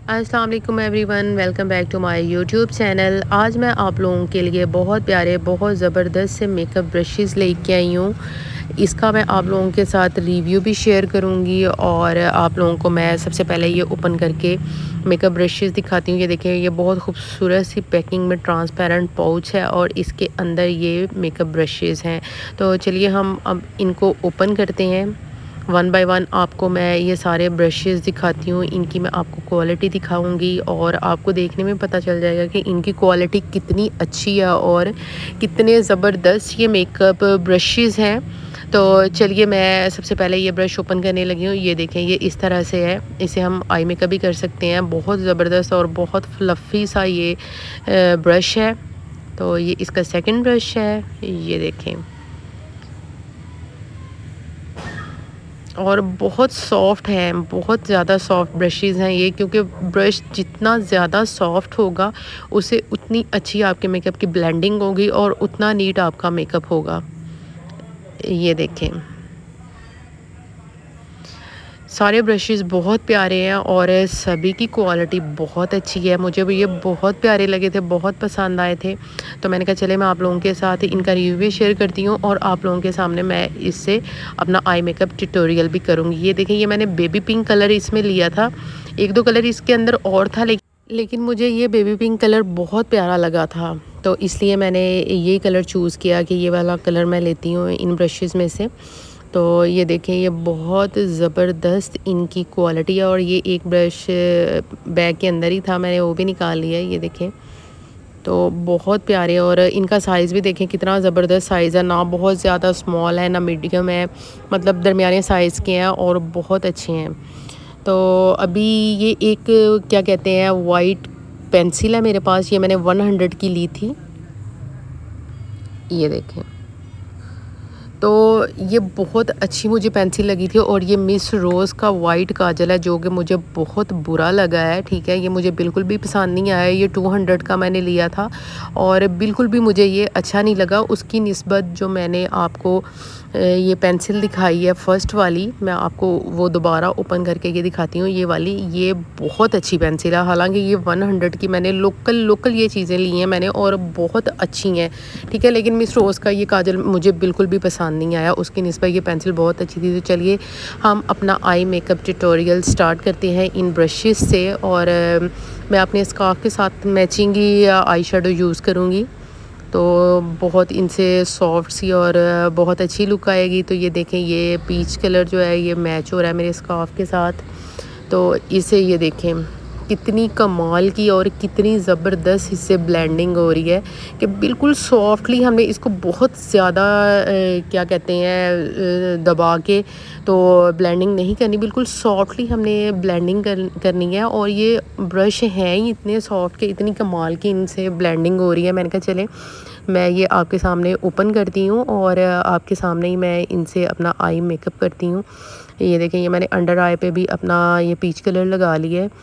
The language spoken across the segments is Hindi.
अस्सलाम वालेकुम everyone, welcome back to my YouTube channel. आज मैं आप लोगों के लिए बहुत प्यारे बहुत ज़बरदस्त से मेकअप ब्रशेज़ लेके आई हूँ। इसका मैं आप लोगों के साथ रिव्यू भी शेयर करूँगी और आप लोगों को मैं सबसे पहले ये ओपन करके मेकअप ब्रशेज़ दिखाती हूँ। ये देखें, ये बहुत खूबसूरत सी पैकिंग में ट्रांसपेरेंट पाउच है और इसके अंदर ये मेकअप ब्रशेज़ हैं। तो चलिए हम अब इनको ओपन करते हैं। वन बाय वन आपको मैं ये सारे ब्रशेज़ दिखाती हूँ, इनकी मैं आपको क्वालिटी दिखाऊंगी और आपको देखने में पता चल जाएगा कि इनकी क्वालिटी कितनी अच्छी है और कितने ज़बरदस्त ये मेकअप ब्रशेज़ हैं। तो चलिए मैं सबसे पहले ये ब्रश ओपन करने लगी हूँ। ये देखें, ये इस तरह से है। इसे हम आई मेकअप भी कर सकते हैं। बहुत ज़बरदस्त और बहुत फ्लफ़ी सा ये ब्रश है। तो ये इसका सेकंड ब्रश है, ये देखें, और बहुत सॉफ्ट हैं, बहुत ज़्यादा सॉफ्ट ब्रशेज़ हैं ये, क्योंकि ब्रश जितना ज़्यादा सॉफ्ट होगा उससे उतनी अच्छी आपके मेकअप की ब्लेंडिंग होगी और उतना नीट आपका मेकअप होगा। ये देखें, सारे ब्रशेज़ बहुत प्यारे हैं और सभी की क्वालिटी बहुत अच्छी है। मुझे भी ये बहुत प्यारे लगे थे, बहुत पसंद आए थे। तो मैंने कहा चले मैं आप लोगों के साथ इनका रिव्यू भी शेयर करती हूँ और आप लोगों के सामने मैं इससे अपना आई मेकअप ट्यूटोरियल भी करूँगी। ये देखें, ये मैंने बेबी पिंक कलर इसमें लिया था। एक दो कलर इसके अंदर और था, लेकिन मुझे ये बेबी पिंक कलर बहुत प्यारा लगा था, तो इसलिए मैंने ये कलर चूज़ किया कि ये वाला कलर मैं लेती हूँ इन ब्रशेज़ में से। तो ये देखें, ये बहुत ज़बरदस्त इनकी क्वालिटी है और ये एक ब्रश बैग के अंदर ही था, मैंने वो भी निकाल लिया है। ये देखें, तो बहुत प्यारे और इनका साइज़ भी देखें कितना ज़बरदस्त साइज़ है, ना बहुत ज़्यादा स्मॉल है ना मीडियम है, मतलब दरमियाने साइज़ के हैं और बहुत अच्छे हैं। तो अभी ये एक क्या कहते हैं वाइट पेंसिल है मेरे पास, ये मैंने 100 की ली थी। ये देखें, तो ये बहुत अच्छी मुझे पेंसिल लगी थी और ये मिस रोज़ का वाइट काजल है जो कि मुझे बहुत बुरा लगा है। ठीक है, ये मुझे बिल्कुल भी पसंद नहीं आया। ये 200 का मैंने लिया था और बिल्कुल भी मुझे ये अच्छा नहीं लगा। उसकी निस्बत जो मैंने आपको ये पेंसिल दिखाई है फर्स्ट वाली, मैं आपको वो दोबारा ओपन करके ये दिखाती हूँ। ये वाली ये बहुत अच्छी पेंसिल है। हालांकि ये 100 की मैंने लोकल ये चीज़ें ली हैं मैंने और बहुत अच्छी हैं। ठीक है, लेकिन मिस रोज़ का ये काजल मुझे बिल्कुल भी पसंद नहीं आया। उसकी निस्बत ये पेंसिल बहुत अच्छी थी। तो चलिए हम अपना आई मेकअप ट्यूटोरियल स्टार्ट करते हैं इन ब्रशेज़ से और मैं अपने स्कार्फ के साथ मैचिंग ही आई शेडो यूज़ करूँगी, तो बहुत इनसे सॉफ्ट सी और बहुत अच्छी लुक आएगी। तो ये देखें, ये पीच कलर जो है ये मैच हो रहा है मेरे स्कार्फ के साथ। तो इसे ये देखें कितनी कमाल की और कितनी ज़बरदस्त इससे ब्लेंडिंग हो रही है कि बिल्कुल सॉफ्टली हमने इसको बहुत ज़्यादा क्या कहते हैं दबा के तो ब्लेंडिंग नहीं करनी, बिल्कुल सॉफ्टली हमने ब्लेंडिंग करनी है। और ये ब्रश हैं ही इतने सॉफ्ट के इतनी कमाल की इनसे ब्लेंडिंग हो रही है। मैंने कहा चले मैं ये आपके सामने ओपन करती हूँ और आपके सामने ही मैं इनसे अपना आई मेकअप करती हूँ। ये देखें, ये मैंने अंडर आई पे भी अपना ये पीच कलर लगा लिया है।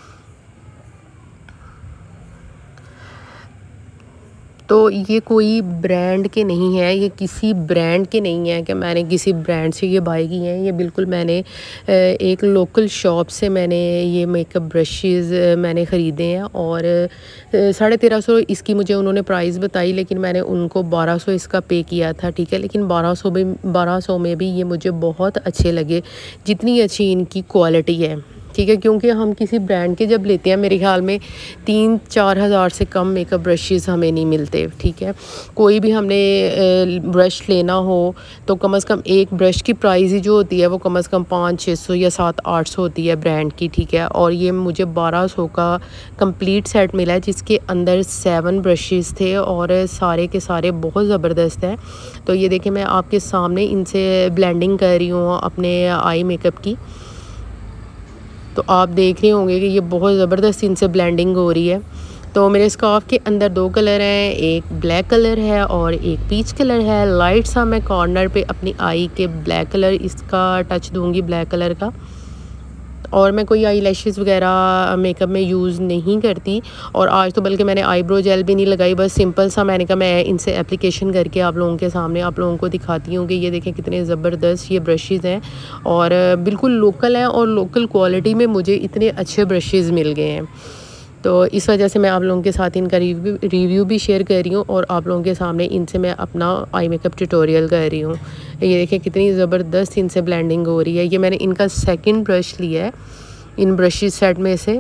तो ये कोई ब्रांड के नहीं है, ये किसी ब्रांड के नहीं है कि मैंने किसी ब्रांड से ये बाय की हैं। ये बिल्कुल मैंने एक लोकल शॉप से मैंने ये मेकअप ब्रशेज़ मैंने ख़रीदे हैं और 1350 इसकी मुझे उन्होंने प्राइस बताई, लेकिन मैंने उनको 1200 इसका पे किया था। ठीक है, लेकिन 1200 में भी ये मुझे बहुत अच्छे लगे, जितनी अच्छी इनकी क्वालिटी है। ठीक है, क्योंकि हम किसी ब्रांड के जब लेते हैं मेरे ख्याल में 3-4 हज़ार से कम मेकअप ब्रशेज़ हमें नहीं मिलते। ठीक है, कोई भी हमने ब्रश लेना हो तो कम से कम एक ब्रश की प्राइस ही जो होती है वो कम से कम 500-600 या 700-800 होती है ब्रांड की। ठीक है, और ये मुझे 1200 का कंप्लीट सेट मिला है जिसके अंदर 7 ब्रशेज़ थे और सारे के सारे बहुत ज़बरदस्त हैं। तो ये देखिए, मैं आपके सामने इनसे ब्लेंडिंग कर रही हूँ अपने आई मेकअप की। तो आप देख रहे होंगे कि ये बहुत ज़बरदस्त इनसे ब्लेंडिंग हो रही है। तो मेरे स्कार्फ के अंदर 2 कलर हैं, एक ब्लैक कलर है और एक पीच कलर है। लाइट सा मैं कॉर्नर पे अपनी आई के ब्लैक कलर इसका टच दूंगी, ब्लैक कलर का। तो और मैं कोई आई लैशेज़ वगैरह मेकअप में यूज़ नहीं करती। और आज तो बल्कि मैंने आईब्रो जेल भी नहीं लगाई, बस सिंपल सा मैंने कहा मैं इनसे एप्लीकेशन करके आप लोगों के सामने आप लोगों को दिखाती हूँ कि ये देखें कितने ज़बरदस्त ये ब्रशेज़ हैं और बिल्कुल लोकल हैं और लोकल क्वालिटी में मुझे इतने अच्छे ब्रशेज़ मिल गए हैं। तो इस वजह से मैं आप लोगों के साथ इनका रिव्यू भी शेयर कर रही हूँ और आप लोगों के सामने इनसे मैं अपना आई मेकअप ट्यूटोरियल कर रही हूँ। ये देखें कितनी ज़बरदस्त इनसे ब्लेंडिंग हो रही है। ये मैंने इनका सेकंड ब्रश लिया है इन ब्रशेस सेट में से।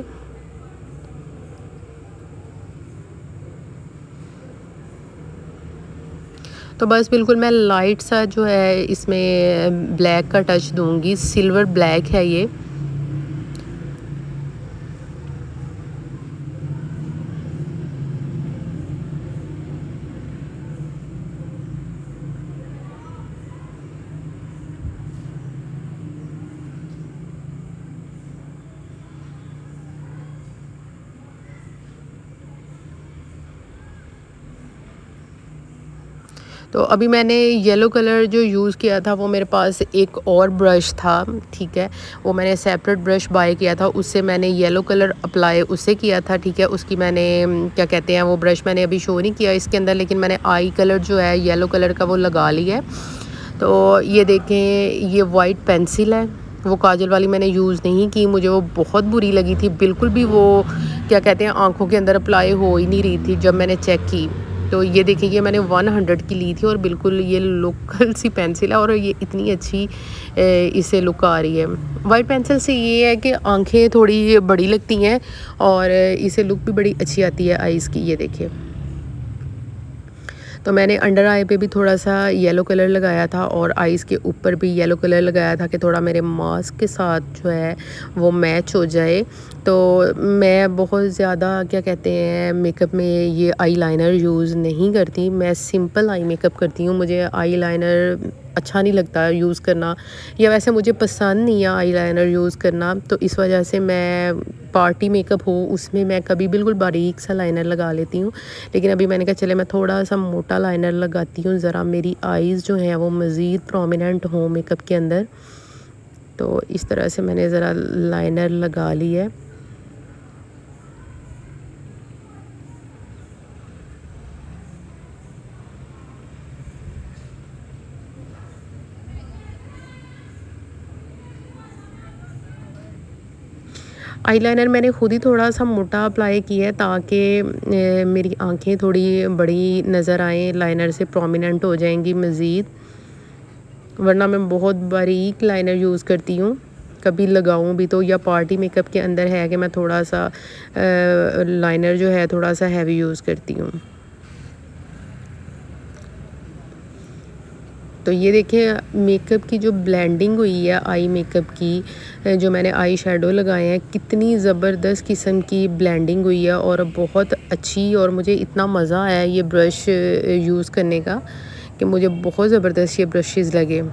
तो बस बिल्कुल मैं लाइट सा जो है इसमें ब्लैक का टच दूंगी, सिल्वर ब्लैक है ये। तो अभी मैंने येलो कलर जो यूज़ किया था वो मेरे पास एक और ब्रश था, ठीक है, वो मैंने सेपरेट ब्रश बाय किया था, उससे मैंने येलो कलर अप्लाई उससे किया था, ठीक है। उसकी मैंने क्या कहते हैं वो ब्रश मैंने अभी शो नहीं किया इसके अंदर, लेकिन मैंने आई कलर जो है येलो कलर का वो लगा लिया है। तो ये देखें ये वाइट पेंसिल है, वो काजल वाली मैंने यूज़ नहीं की, मुझे वो बहुत बुरी लगी थी, बिल्कुल भी वो क्या कहते हैं आँखों के अंदर अप्लाई हो ही नहीं रही थी जब मैंने चेक की। तो ये देखिए ये मैंने 100 की ली थी और बिल्कुल ये लोकल सी पेंसिल है और ये इतनी अच्छी इसे लुक आ रही है। वाइट पेंसिल से ये है कि आंखें थोड़ी बड़ी लगती हैं और इसे लुक भी बड़ी अच्छी आती है आईज़ की। ये देखिए तो मैंने अंडर आई पे भी थोड़ा सा येलो कलर लगाया था और आईज़ के ऊपर भी येलो कलर लगाया था कि थोड़ा मेरे मास्क के साथ जो है वो मैच हो जाए। तो मैं बहुत ज़्यादा क्या कहते हैं मेकअप में ये आई लाइनर यूज़ नहीं करती, मैं सिंपल आई मेकअप करती हूँ। मुझे आई लाइनर अच्छा नहीं लगता यूज़ करना, या वैसे मुझे पसंद नहीं है आई लाइनर यूज़ करना। तो इस वजह से मैं पार्टी मेकअप हो उसमें मैं कभी बिल्कुल बारीक सा लाइनर लगा लेती हूँ, लेकिन अभी मैंने कहा चले मैं थोड़ा सा मोटा लाइनर लगाती हूँ, ज़रा मेरी आईज़ जो हैं वो मज़ीद प्रोमिनेंट हो मेकअप के अंदर। तो इस तरह से मैंने ज़रा लाइनर लगा ली है। आईलाइनर मैंने खुद ही थोड़ा सा मोटा अप्लाई किया है ताकि मेरी आंखें थोड़ी बड़ी नज़र आएँ, लाइनर से प्रोमिनेंट हो जाएंगी मज़ीद, वरना मैं बहुत बारीक लाइनर यूज़ करती हूँ कभी लगाऊँ भी तो, या पार्टी मेकअप के अंदर है कि मैं थोड़ा सा लाइनर जो है थोड़ा सा हैवी यूज़ करती हूँ। तो ये देखिए मेकअप की जो ब्लेंडिंग हुई है आई मेकअप की, जो मैंने आई शेडो लगाए हैं, कितनी ज़बरदस्त किस्म की ब्लेंडिंग हुई है और बहुत अच्छी। और मुझे इतना मज़ा आया ये ब्रश यूज़ करने का कि मुझे बहुत ज़बरदस्त ये ब्रशेज़ लगे।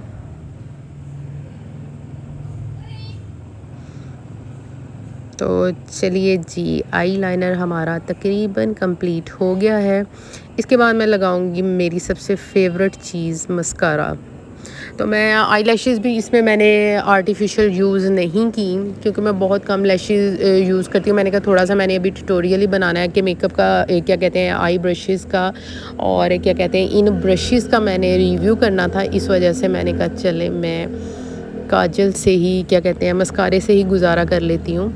तो चलिए जी आई लाइनर हमारा तकरीबन कंप्लीट हो गया है। इसके बाद मैं लगाऊंगी मेरी सबसे फेवरेट चीज़ मस्कारा। तो मैं आई लैशेज़ भी इसमें मैंने आर्टिफिशियल यूज़ नहीं की क्योंकि मैं बहुत कम लैशेज़ यूज़ करती हूँ। मैंने कहा थोड़ा सा मैंने अभी ट्यूटोरियल ही बनाना है कि मेकअप का क्या कहते हैं आई ब्रशेज़ का और क्या कहते हैं इन ब्रशेज़ का मैंने रिव्यू करना था, इस वजह से मैंने कहा चले मैं काजल से ही क्या कहते हैं मस्कारे से ही गुजारा कर लेती हूँ।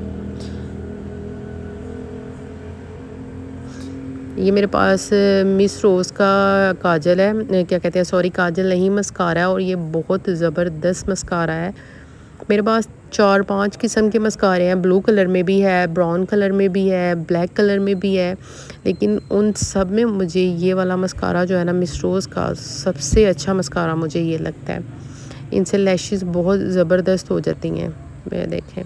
ये मेरे पास मिस रोज़ का काजल है, क्या कहते हैं सॉरी काजल नहीं मस्कारा है, और ये बहुत ज़बरदस्त मस्कारा है। मेरे पास 4-5 किस्म के मस्कारे हैं, ब्लू कलर में भी है, ब्राउन कलर में भी है, ब्लैक कलर में भी है, लेकिन उन सब में मुझे ये वाला मस्कारा जो है ना मिस रोज़ का सबसे अच्छा मस्कारा मुझे ये लगता है। इनसे लैशेज़ बहुत ज़बरदस्त हो जाती हैं। मैं देखें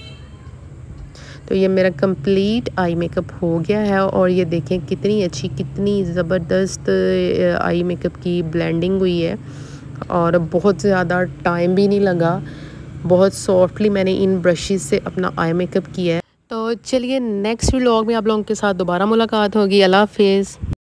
तो ये मेरा कंप्लीट आई मेकअप हो गया है और ये देखें कितनी अच्छी कितनी ज़बरदस्त आई मेकअप की ब्लेंडिंग हुई है और बहुत ज़्यादा टाइम भी नहीं लगा, बहुत सॉफ्टली मैंने इन ब्रशेस से अपना आई मेकअप किया है। तो चलिए नेक्स्ट व्लॉग में आप लोगों के साथ दोबारा मुलाकात होगी। अल्लाह हाफिज़।